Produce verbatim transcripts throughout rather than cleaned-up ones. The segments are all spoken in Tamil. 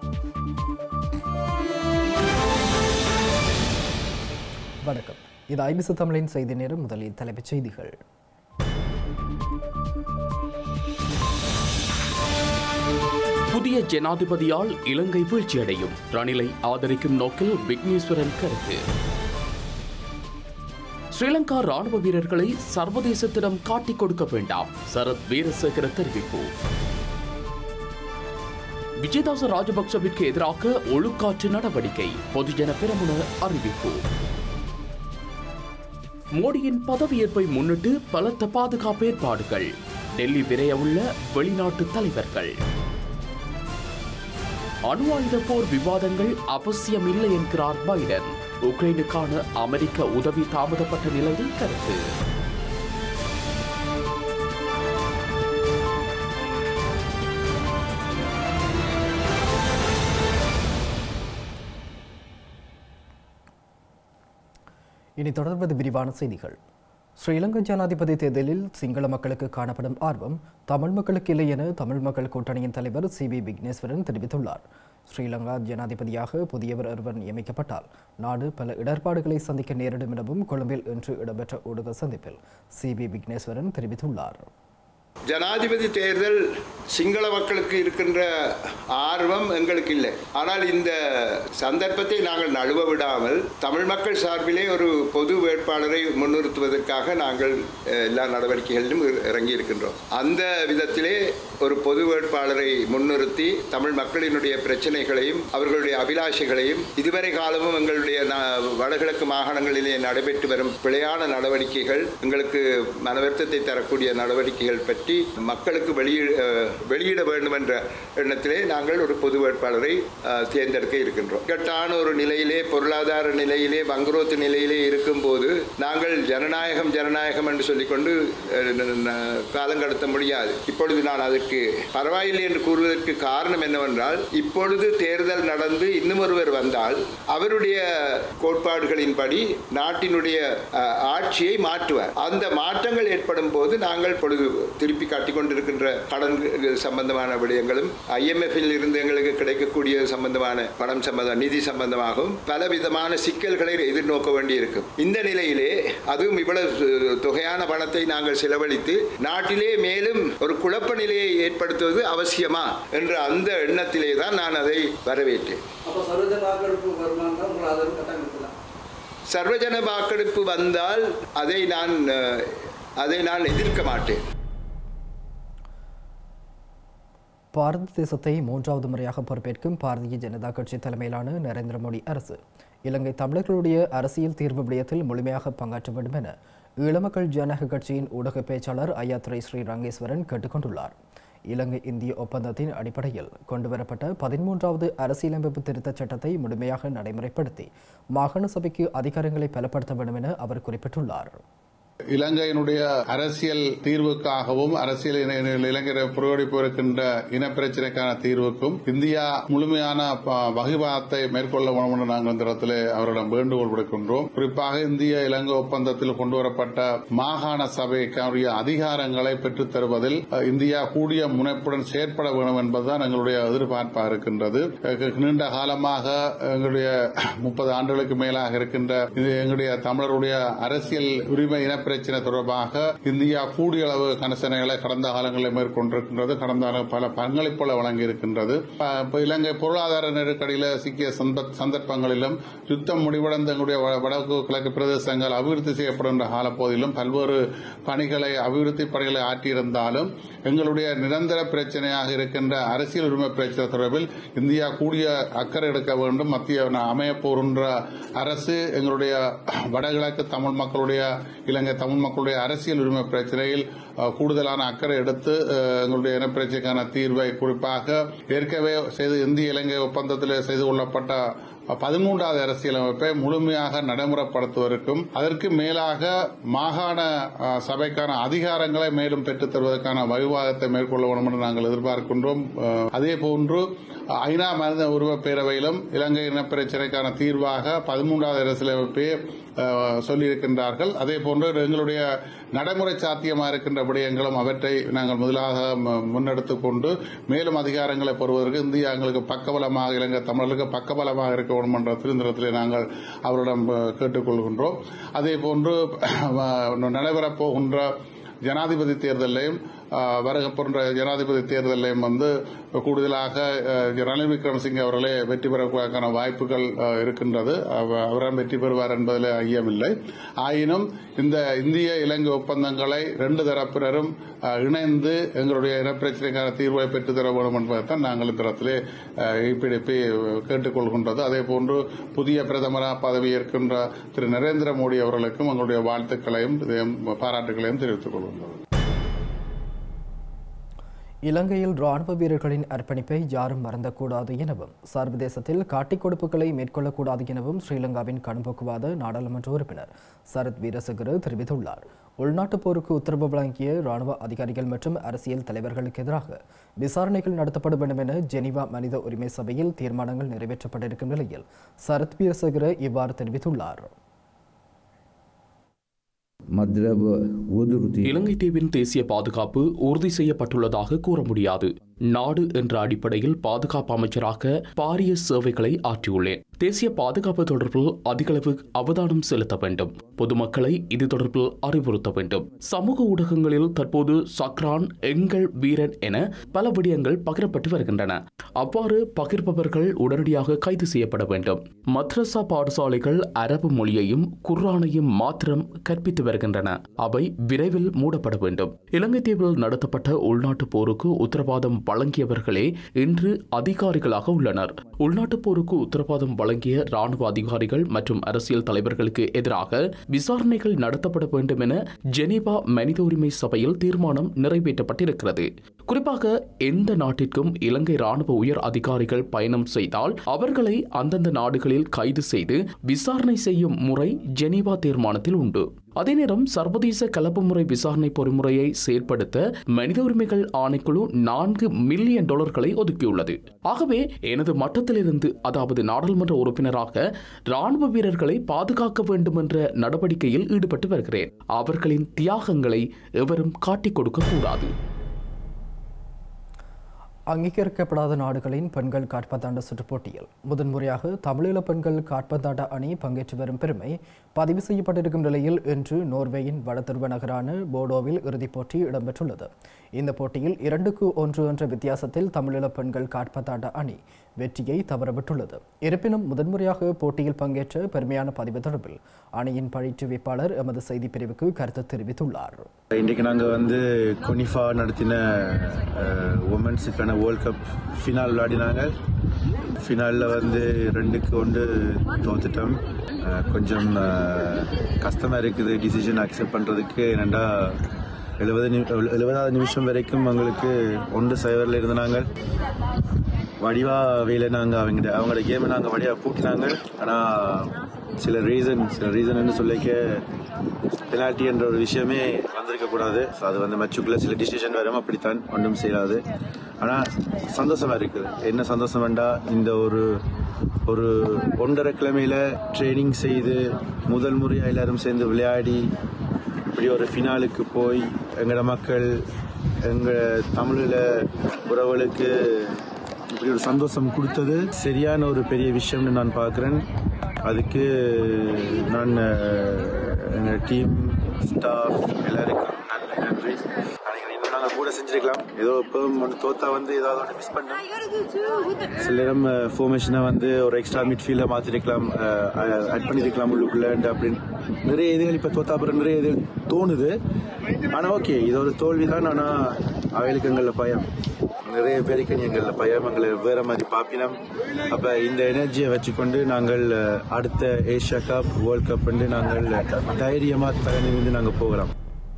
வணக்கம். இது ஐபிசி தமிழின் செய்தி நேரம். முதலில் தலைப்புச் செய்திகள். புதிய ஜனாதிபதியால் இலங்கை வீழ்ச்சியடையும், ரணிலை ஆதரிக்கும் நோக்கில் விக்னேஸ்வரன் கருத்து. ஸ்ரீலங்கா ராணுவ வீரர்களை சர்வதேசத்திடம் காட்டிக் கொடுக்க வேண்டாம், சரத் வீரசேகர தெரிவிப்பு. விஜயதாச ராஜபக்சவிற்கு எதிராக ஒழுக்காற்று நடவடிக்கை, பொதுஜன பெரமுன அறிவிப்பு. மோடியின் பதவியேற்பை முன்னிட்டு பலத்த பாதுகாப்பு ஏற்பாடுகள், டெல்லி விரைய உள்ள வெளிநாட்டு தலைவர்கள். அணு ஆயுத போர் விவாதங்கள் அவசியமில்லை என்கிறார் பைடன். உக்ரைனுக்கான அமெரிக்க உதவி தாமதப்பட்ட நிலையில் கருத்து. இனி தொடர்வது விரிவான செய்திகள். ஸ்ரீலங்கா ஜனாதிபதி தேர்தலில் சிங்கள மக்களுக்கு காணப்படும் ஆர்வம் தமிழ் மக்களுக்கு இல்லை என தமிழ் மக்கள் கூட்டணியின் தலைவர் சி வி விக்னேஸ்வரன் தெரிவித்துள்ளார். ஸ்ரீலங்கா ஜனாதிபதியாக புதியவர் ஒருவர் நியமிக்கப்பட்டால் நாடு பல இடர்பாடுகளை சந்திக்க நேரிடும் எனவும் கொழும்பில் இன்று இடம்பெற்ற ஊடக சந்திப்பில் சி வி விக்னேஸ்வரன் தெரிவித்துள்ளார். ஜனாதிபதி தேர்தல் சிங்கள மக்களுக்கு இருக்கின்ற ஆர்வம் எங்களுக்கு இல்லை. ஆனால் இந்த சந்தர்ப்பத்தை நாங்கள் நழுவ விடாமல் தமிழ் மக்கள் சார்பிலே ஒரு பொது வேட்பாளரை முன்னிறுத்துவதற்காக நாங்கள் எல்லா நடவடிக்கைகளிலும் இறங்கி இருக்கின்றோம். அந்த விதத்திலே ஒரு பொது வேட்பாளரை முன்னிறுத்தி தமிழ் மக்களினுடைய பிரச்சனைகளையும் அவர்களுடைய அபிலாஷைகளையும் இதுவரை காலமும் எங்களுடைய வடகிழக்கு மாகாணங்களிலே நடைபெற்று வரும் பிழையான நடவடிக்கைகள், எங்களுக்கு மனவருத்தத்தை தரக்கூடிய நடவடிக்கைகள் பற்றி மக்களுக்கு வெளியிட வெளியிட வேண்டும் என்ற எண்ணத்திலே நாங்கள் ஒரு பொது வேட்பாளரை தேர்ந்தெடுக்க இருக்கின்றோம். இக்கட்டான ஒரு நிலையிலே, பொருளாதார நிலையிலே, வங்குரோத்து நிலையிலே இருக்கும் போது நாங்கள் ஜனநாயகம் ஜனநாயகம் என்று சொல்லிக்கொண்டு காலங்கடத்த முடியாது. இப்பொழுது நான் அதற்கு பரவாயில்லை என்று கூறுவதற்கு காரணம் என்னவென்றால், இப்பொழுது தேர்தல் நடந்து இன்னும் ஒருவர் வந்தால் அவருடைய கோட்பாடுகளின்படி நாட்டினுடைய ஆட்சியை மாற்றுவார். அந்த மாற்றங்கள் ஏற்படும் போது நாங்கள் பொழுது திருப்பி காட்டிக் கொண்டிருக்கின்ற கடன் சம்பந்தமான விடயங்களும், ஐஎம்எஃப்இல் இருந்து எங்களுக்கு கிடைக்கக்கூடிய சம்பந்தமான பணம் சம்பந்த நிதி சம்பந்தமாகவும் பலவிதமான சிக்கல்களை எதிர்நோக்க வேண்டியிருக்கும். இந்த நிலையிலே அதுவும் இவ்வளவு தொகையான பணத்தை நாங்கள் செலவழித்து நாட்டிலே மேலும் ஒரு குழப்ப நிலையை ஏற்படுத்துவது அவசியமா என்ற அந்த எண்ணத்திலே தான் நான் அதை வரவேற்றேன். சர்வஜன வாக்கெடுப்பு வந்தால் அதை நான் அதை நான் எதிர்க்க மாட்டேன். பாரத தேசத்தை மூன்றாவது முறையாக பொறுப்பேற்கும் பாரதிய ஜனதா கட்சி தலைமையிலான நரேந்திர மோடி அரசு இலங்கை தமிழர்களுடைய அரசியல் தீர்வு விடயத்தில் முழுமையாக பங்காற்ற வேண்டும் என ஈழமக்கள் ஜனநாயக கட்சியின் ஊடக பேச்சாளர் ஐயாத்துரை ஸ்ரீ ரங்கேஸ்வரன் கேட்டுக்கொண்டுள்ளார். இலங்கை இந்திய ஒப்பந்தத்தின் அடிப்படையில் கொண்டுவரப்பட்ட பதிமூன்றாவது அரசியலமைப்பு திருத்தச் சட்டத்தை முழுமையாக நடைமுறைப்படுத்தி மாகாண சபைக்கு அதிகாரங்களை பலப்படுத்த வேண்டும் என அவர் குறிப்பிட்டுள்ளார். இலங்கையினுடைய அரசியல் தீர்வுக்காகவும் அரசியல் இலங்கை புரோடிப்பு இருக்கின்ற இனப்பிரச்சினைக்கான தீர்வுக்கும் இந்தியா முழுமையான வகிபாதத்தை மேற்கொள்ள வேண்டும் என்று நாங்கள் இந்த இடத்தில் அவரிடம் வேண்டுகோள் விடுக்கின்றோம். குறிப்பாக இந்திய இலங்கை ஒப்பந்தத்தில் கொண்டுவரப்பட்ட மாகாண சபைக்கான அதிகாரங்களை பெற்றுத் தருவதில் இந்தியா கூடிய முனைப்புடன் செயற்பட வேண்டும் என்பதுதான் எங்களுடைய எதிர்பார்ப்பாக இருக்கின்றது. நீண்ட காலமாக எங்களுடைய முப்பது ஆண்டுகளுக்கு மேலாக இருக்கின்ற எங்களுடைய தமிழருடைய அரசியல் உரிமை இன பிரச்சனை தொடர்பாக இந்தியா கூடிய அளவு கனசனைகளை கடந்த காலங்களில் மேற்கொண்டிருக்கின்றது. கடந்த பல பங்களிப்புகளை வழங்கி இருக்கின்றது. இலங்கை பொருளாதார நெருக்கடியில் சிக்கிய சந்தர்ப்பங்களிலும் யுத்தம் முடிவடைந்த எங்களுடைய வடக்கு கிழக்கு பிரதேசங்கள் அபிவிருத்தி செய்யப்படுகின்ற காலப்போதிலும் பல்வேறு பணிகளை அபிவிருத்தி பணிகளை ஆற்றியிருந்தாலும் எங்களுடைய நிரந்தர பிரச்சனையாக இருக்கின்ற அரசியல் உரிமை பிரச்சனை தொடர்பில் இந்தியா கூடிய அக்கறை எடுக்க வேண்டும். மத்திய அமையப்போகின்ற அரசு எங்களுடைய வடகிழக்கு தமிழ் மக்களுடைய இலங்கை தமிழ் மக்களுடைய அரசியல் உரிமை பிரச்சனையில் கூடுதலான அக்கறை எடுத்து எங்களுடைய இனப்பிரச்சனைக்கான தீர்வை, குறிப்பாக ஏற்கனவே செய்து இந்திய இலங்கை ஒப்பந்தத்தில் செய்து கொள்ளப்பட்ட பதிமூன்றாவது அரசியலமைப்பை முழுமையாக நடைமுறைப்படுத்துவதற்கும் அதற்கு மேலாக மாகாண சபைக்கான அதிகாரங்களை மேலும் பெற்றுத் தருவதற்கான விவாதத்தை மேற்கொள்ள வேண்டும் என்று நாங்கள் எதிர்பார்க்கின்றோம். அதேபோன்று ஐநா மனித உரிமை பேரவையிலும் இலங்கை இனப்பிரச்சினைக்கான தீர்வாக பதிமூன்றாவது அரசியலமைப்பை சொல்லியிருக்கின்றார்கள். அதே போன்று எங்களுடைய நடைமுறை சாத்தியமாக இருக்கின்ற விடயங்களும் அவற்றை நாங்கள் முதலாக முன்னெடுத்துக் கொண்டு மேலும் அதிகாரங்களை பெறுவதற்கு இந்தியா எங்களுக்கு பக்கபலமாக இலங்கை தமிழர்களுக்கு பக்கபலமாக இருக்க வேண்டும் என்ற திருந்தரத்திலே நாங்கள் அவரிடம் கேட்டுக்கொள்கின்றோம். அதே போன்று நடைபெறப் போகின்ற ஜனாதிபதி தேர்தலையும் வருக போன்ற ஜனாதிபதி தேர்தலையும் வந்து கூடுதலாக ரணில் விக்ரமசிங்கே அவர்களே வெற்றி பெறுவதற்கான வாய்ப்புகள் இருக்கின்றது. அவரும் வெற்றி பெறுவார் என்பதில் ஐயமில்லை. ஆயினும் இந்த இந்திய இலங்கை ஒப்பந்தங்களை ரெண்டு தரப்பினரும் இணைந்து எங்களுடைய இனப்பிரச்சனைக்கான தீர்வை பெற்றுத்தர வேண்டும் என்பதைத்தான் நாங்கள் இந்த இடத்திலே இபிடிபி கேட்டுக்கொள்கின்றது. அதே போன்று புதிய பிரதமராக பதவியேற்கின்ற திரு நரேந்திர மோடி அவர்களுக்கும் எங்களுடைய வாழ்த்துக்களையும் பாராட்டுகளையும் தெரிவித்துக் கொள்கின்றோம். இலங்கையில் ராணுவ வீரர்களின் அர்ப்பணிப்பை யாரும் மறந்தக்கூடாது எனவும் சர்வதேசத்தில் காட்டிக் கொடுப்புகளை மேற்கொள்ளக்கூடாது எனவும் ஸ்ரீலங்காவின் கடும்போக்குவாத நாடாளுமன்ற உறுப்பினர் சரத் வீரசேகர தெரிவித்துள்ளார். உள்நாட்டுப் போருக்கு உத்தரவு வழங்கிய ராணுவ அதிகாரிகள் மற்றும் அரசியல் தலைவர்களுக்கு எதிராக விசாரணைகள் நடத்தப்பட வேண்டும் என ஜெனீவா மனித உரிமை சபையில் தீர்மானங்கள் நிறைவேற்றப்பட்டிருக்கும் நிலையில் சரத் வீரசேகர இவ்வாறு தெரிவித்துள்ளார். இலங்கை தீவின் தேசிய பாதுகாப்பு உறுதி செய்யப்பட்டுள்ளதாக கூற முடியாது. நாடு என்ற அடிப்படையில் பாதுகாப்பு அமைச்சராக பாரிய சேவைகளை ஆற்றியுள்ளேன். தேசிய பாதுகாப்பு தொடர்பில் அதிகளவு அவதானம் செலுத்த வேண்டும். பொதுமக்களை இது தொடர்பில் அறிவுறுத்த வேண்டும். சமூக ஊடகங்களில் தற்போது சக்ரான், எங்கள் வீரன் என பல விடயங்கள் பகிரப்பட்டு வருகின்றன. அவ்வாறு பகிர்பவர்கள் உடனடியாக கைது செய்யப்பட வேண்டும். மத்ரசா பாடசாலைகள் அரபு மொழியையும் குர்ஆனையும் மாத்திரம் கற்பித்து வருகின்றன. அவை விரைவில் மூடப்பட வேண்டும். இலங்கை தீவில் நடத்தப்பட்ட உள்நாட்டு போருக்கு உத்தரவாதம் வழங்கியவர்களே இன்று அதிகாரிகளாக உள்ளனர். உள்நாட்டு போருக்கு உத்தரவாதம் வழங்கிய ராணுவ அதிகாரிகள் மற்றும் அரசியல் தலைவர்களுக்கு எதிராக விசாரணைகள் நடத்தப்பட வேண்டும் என ஜெனீவா மனித உரிமை சபையில் தீர்மானம் நிறைவேற்றப்பட்டிருக்கிறது. குறிப்பாக எந்த நாட்டிற்கும் இலங்கை ராணுவ உயர் அதிகாரிகள் பயணம் செய்தால் அவர்களை அந்தந்த நாடுகளில் கைது செய்து விசாரணை செய்யும் முறை ஜெனீவா தீர்மானத்தில் உண்டு. அதே நேரம் சர்வதேச கலப்பு முறை விசாரணை பொறிமுறையை செயற்படுத்த மனித உரிமைகள் ஆணைக்குழு நான்கு மில்லியன் டாலர்களை ஒதுக்கியுள்ளது. ஆகவே எனது மட்டத்திலிருந்து, அதாவது நாடாளுமன்ற உறுப்பினராக ராணுவ வீரர்களை பாதுகாக்க வேண்டும் என்ற நடவடிக்கையில் ஈடுபட்டு வருகிறேன். அவர்களின் தியாகங்களை எவரும் காட்டிக் கொடுக்க கூடாது. அங்கீகரிக்கப்படாத நாடுகளின் பெண்கள் காற்பந்தாட்ட சுற்றுப் போட்டியில் முதன்முறையாக தமிழீழ பெண்கள் காற்பந்தாட்ட அணி பங்கேற்று வரும் பெருமை பதிவு செய்யப்பட்டிருக்கும் நிலையில் இன்று நோர்வேயின் வடதுருவ நகரான போடோவில் இறுதிப் போட்டி இடம்பெற்றுள்ளது. இந்த போட்டியில் இரண்டுக்கு ஒன்று என்ற வித்தியாசத்தில் தமிழீழ பெண்கள் காற்பந்தாட்ட அணி வெற்றியை தவறவிட்டுள்ளது. இருப்பினும் முதன்முறையாக போட்டியில் பங்கேற்ற பெருமையான பதிவு தொடர்பில் அணியின் பயிற்றுவிப்பாளர் எமது செய்தி பிரிவுக்கு கருத்து தெரிவித்துள்ளார். இன்றைக்கு நாங்கள் வந்து கொனிஃபா நடத்தின உமன்ஸுக்கான வேர்ல்ட் கப் ஃபினால் விளையாடினாங்க. ஃபினாலில் வந்து ரெண்டுக்கு ஒன்று தோத்துட்டோம். கொஞ்சம் கஷ்டமாக இருக்குது டிசிஷன் அக்செப்ட் பண்ணுறதுக்கு. என்னென்னா எழுபது எழுபதாவது நிமிஷம் வரைக்கும் அவங்களுக்கு ஒன்று சைவரில் இருந்தாங்க. வடிவா வேலை நாங்கள் அவங்க அவங்களோட கேமை நாங்கள் வடிவாக பூட்டினாங்க. ஆனால் சில ரீசன் சில ரீசன் சொல்லிக்க பெனால்ட்டி என்ற ஒரு விஷயமே வந்திருக்கக்கூடாது. ஸோ அது வந்து மச்சுக்குள்ளே சில டிசிஷன் வரும், அப்படித்தான் ஒன்றும் செய்யாது. ஆனால் சந்தோஷமாக இருக்குது. என்ன சந்தோஷம் வேண்டாம், இந்த ஒரு ஒரு ஒன்றரை கிழமையில ட்ரைனிங் செய்து முதல் முறையாக எல்லாரும் சேர்ந்து விளையாடி இப்படி ஒரு ஃபினாலுக்கு போய் எங்களோட மக்கள் எங்கள் தமிழில் உறவுகளுக்கு இப்படி ஒரு சந்தோஷம் கொடுத்தது சரியான ஒரு பெரிய விஷயம்னு நான் பார்க்குறேன். அதுக்கு நான் எங்கள் டீம் ஸ்டாஃப் எல்லாருக்கும் நன்றி நன்றி இன்னும் நாங்கள் கூட செஞ்சுருக்கலாம். ஏதோ இப்போ தோத்தா வந்து ஏதாவது ஒன்று மிஸ் பண்ணோம். சில நேரம் ஃபார்மேஷனை வந்து ஒரு எக்ஸ்ட்ரா மிட்ஃபீல்டை மாற்றிருக்கலாம், ஆட் பண்ணியிருக்கலாம் உள்ளுக்குள்ளே அப்படின்னு நிறைய இதுகள் இப்போ தோத்தா அப்புறம் நிறைய இது தோணுது. ஆனால் ஓகே, இது ஒரு தோல்வி தான். ஆனால் அவைகளுக்கு எங்களில் பயம், நிறைய பேருக்கு எங்களில் பயம், எங்களை வேற மாதிரி பாப்பினம். அப்போ இந்த எனர்ஜியை வச்சுக்கொண்டு நாங்கள் அடுத்த ஏஷியா கப், வேர்ல்ட் கப் வந்து நாங்கள் தைரியமாக தகுதி நாங்கள் போகலாம்.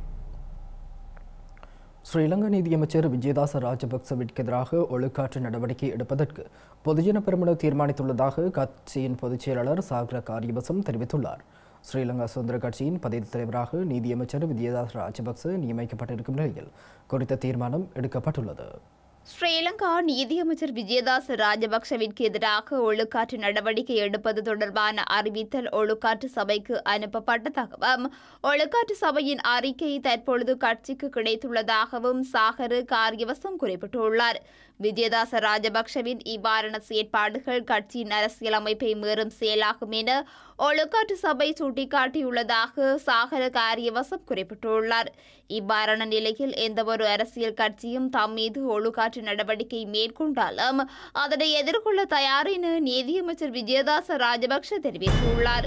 ஸ்ரீலங்கா நீதியமைச்சர் விஜயதாச ராஜபக்சவிற்கு எதிராக ஒழுக்காற்று நடவடிக்கை எடுப்பதற்கு பொதுஜன பெரமுன தீர்மானித்துள்ளதாக கட்சியின் பொதுச் செயலாளர் சாகர காரியவசம் தெரிவித்துள்ளார். ஸ்ரீலங்கா சுதந்திர கட்சியின் பதிவு தலைவராக நீதியமைச்சர் விஜயதாச ராஜபக்ச நியமிக்கப்பட்டிருக்கும் நிலையில் குறித்த தீர்மானம் எடுக்கப்பட்டுள்ளது. ஸ்ரீலங்கா நீதியமைச்சர் விஜயதாச ராஜபக்ஷவிற்கு எதிராக ஒழுக்காற்று நடவடிக்கை எடுப்பது தொடர்பான அறிவித்தல் ஒழுக்காற்று சபைக்கு அனுப்பப்பட்டதாகவும் ஒழுக்காற்று சபையின் அறிக்கை தற்பொழுது கட்சிக்கு கிடைத்துள்ளதாகவும் சாகரு காரியவசம் குறிப்பிட்டுள்ளார். விஜயதாச ராஜபக்ஷவின் இவ்வாறான செயற்பாடுகள் கட்சியின் அரசியல் அமைப்பை மீறும் செயலாகும் என ஒழுக்காற்று சபை சுட்டிக்காட்டியுள்ளதாக சாகர காரியவசம் குறிப்பிட்டுள்ளார். இவ்வாறான நிலையில் எந்தவொரு அரசியல் கட்சியும் தம் மீது ஒழுக்காற்று நடவடிக்கை மேற்கொண்டாலும் அதனை எதிர்கொள்ள தயார் என நீதியமைச்சர் விஜயதாச ராஜபக்ஷ தெரிவித்துள்ளார்.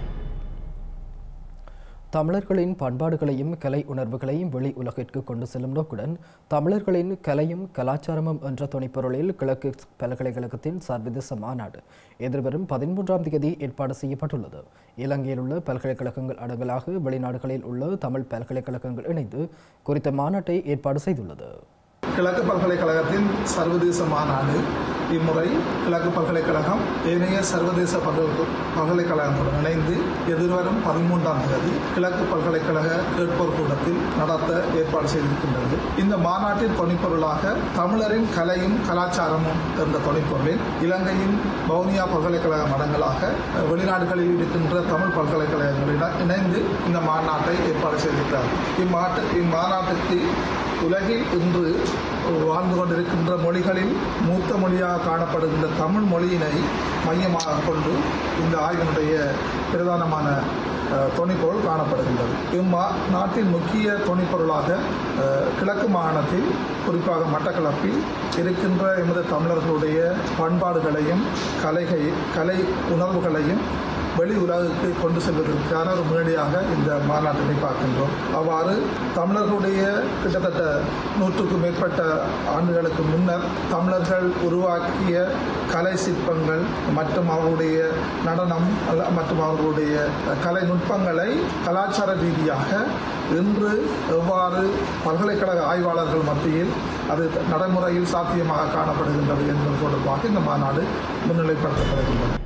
தமிழர்களின் பண்பாடுகளையும் கலை உணர்வுகளையும் வெளி உலகிற்கு கொண்டு செல்லும் நோக்குடன் தமிழர்களின் கலையும் கலாச்சாரமும் என்ற துணைப்பொருளில் கிழக்கு பல்கலைக்கழகத்தின் சர்வதேச மாநாடு எதிர்வரும் பதிமூன்றாம் தேதி ஏற்பாடு செய்யப்பட்டுள்ளது. இலங்கையில் உள்ள பல்கலைக்கழகங்கள் அடங்கலாக வெளிநாடுகளில் உள்ள தமிழ் பல்கலைக்கழகங்கள் இணைந்து குறித்த மாநாட்டை ஏற்பாடு செய்துள்ளது. கிழக்கு பல்கலைக்கழகத்தின் சர்வதேச மாநாடு இம்முறை கிழக்கு பல்கலைக்கழகம் ஏனைய சர்வதேச பல்கலைக்கழகங்களுடன் இணைந்து எதிர்வரும் பதிமூன்றாம் தேதி கிழக்கு பல்கலைக்கழக கேட்போர் கூடத்தில் நடத்த ஏற்பாடு செய்திருக்கின்றது. இந்த மாநாட்டின் துணைப்பொருளாக தமிழரின் கலையும் கலாச்சாரமும் என்ற துணைப்பொருளில் இலங்கையின் வவுனியா பல்கலைக்கழகம் அடங்கலாக வெளிநாடுகளில் இருக்கின்ற தமிழ் பல்கலைக்கழகங்களுடன் இணைந்து இந்த மாநாட்டை ஏற்பாடு செய்திருக்கிறார்கள். இம்மாட்டு இம்மாநாட்டுக்கு உலகில் இன்று வாழ்ந்து கொண்டிருக்கின்ற மொழிகளில் மூத்த மொழியாக காணப்படுகின்ற தமிழ் மொழியினை மையமாக கொண்டு இந்த ஆய்வினுடைய பிரதானமான துணைப்பொருள் காணப்படுகின்றது. இம்மா நாட்டின் முக்கிய துணைப்பொருளாக கிழக்கு மாகாணத்தில் குறிப்பாக மட்டக்களப்பில் இருக்கின்ற எமது தமிழர்களுடைய பண்பாடுகளையும் கலைகை கலை உணர்வுகளையும் வெளி உலகிற்கு கொண்டு செல்வதற்கான ஒரு மேடையாக இந்த மாநாட்டினை பார்க்கின்றோம். அவ்வாறு தமிழர்களுடைய கிட்டத்தட்ட நூற்றுக்கும் மேற்பட்ட ஆண்டுகளுக்கு முன்னர் தமிழர்கள் உருவாக்கிய கலை சிற்பங்கள் மற்றும் அவர்களுடைய நடனம் மற்றும் அவர்களுடைய கலை நுட்பங்களை கலாச்சார ரீதியாக இன்று எவ்வாறு பல்கலைக்கழக ஆய்வாளர்கள் மத்தியில் அது நடைமுறையில் சாத்தியமாக காணப்படுகின்றது என்பது தொடர்பாக இந்த மாநாடு முன்னிலைப்படுத்தப்படுகின்றது.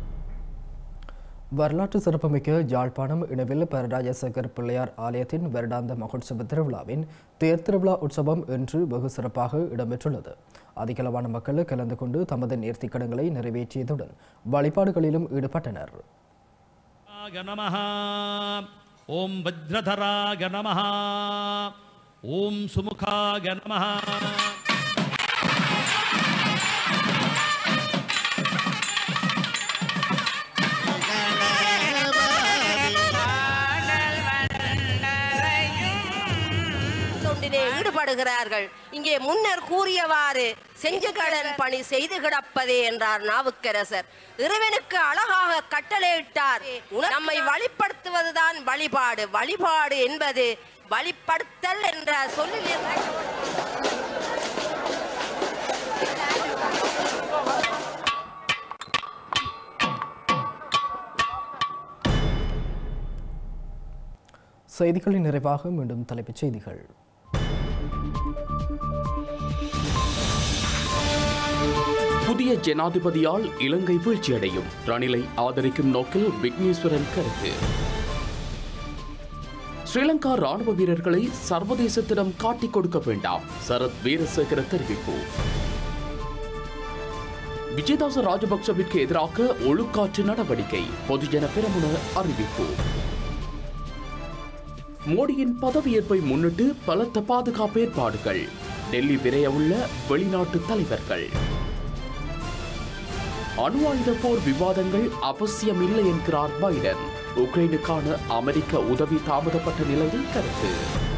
வரலாற்று சிறப்புமிக்க யாழ்ப்பாணம் இனவில் பரராஜசேகர் பிள்ளையார் ஆலயத்தின் வருடாந்த மகோற்சவ திருவிழாவின் தேர் திருவிழா உற்சவம் இன்று வெகு சிறப்பாக இடம்பெற்றுள்ளது. அதிகளவான மக்கள் கலந்து கொண்டு தமது நேர்த்திக்கடன்களை நிறைவேற்றியதுடன் வழிபாடுகளிலும் ஈடுபட்டனர். ஓம் வஜ்ரதராக நமஹ ஓம் சுமுகாக நமஹ. ஈடுபடுகிறார்கள். இங்கே முன்னர் கூறியவாறு செஞ்சகடன் பணி செய்து கிடப்பதே என்றார் நாவுக்கரசர். இறைவனுக்கு அழகாக கட்டளையிட்டார், நம்மை வழிபடுத்துவதுதான் வழிபாடு. வழிபாடு என்பது வழிபடுத்தல் என்ற சொல்லில் செய்திகளின் நிறைவாக மீண்டும் தலைப்புச் செய்திகள். புதிய ஜனாதிபதியால் இலங்கை வீழ்ச்சியடையும், ரணிலை ஆதரிக்கும் நோக்கில் விக்னேஸ்வரன் கருத்து. ஸ்ரீலங்கா ராணுவ வீரர்களை சர்வதேசத்திடம் காட்டிக் கொடுக்க வேண்டாம், சரத் வீரசேகர தெரிவிப்பு. விஜயதாச ராஜபக்சவிற்கு எதிராக ஒழுக்காற்று நடவடிக்கை, பொதுஜன பெரமுன அறிவிப்பு. மோடியின் பதவியேற்பை முன்னிட்டு பலத்த பாதுகாப்பு ஏற்பாடுகள், டெல்லி விரையவுள்ள வெளிநாட்டு தலைவர்கள். அணு ஆயுத போர் விவாதங்கள் அவசியமில்லை என்கிறார் பைடன், உக்ரைனுக்கான அமெரிக்க உதவி தாமதப்பட்ட நிலையில் கருத்து.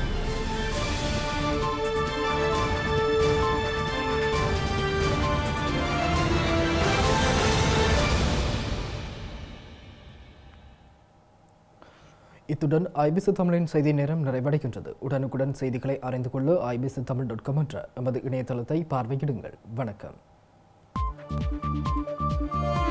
இத்துடன் ஐபிசி தமிழின் செய்தி நேரம் நிறைவடைகின்றது. உடனுக்குடன் செய்திகளை அறிந்து கொள்ள ஐபிசி தமிழ் டாட் காம் என்ற எமது இணையதளத்தை பார்வையிடுங்கள். வணக்கம்.